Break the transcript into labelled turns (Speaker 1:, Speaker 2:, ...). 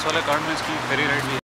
Speaker 1: वाले कार्ड में इसकी फेरी राइड भी है।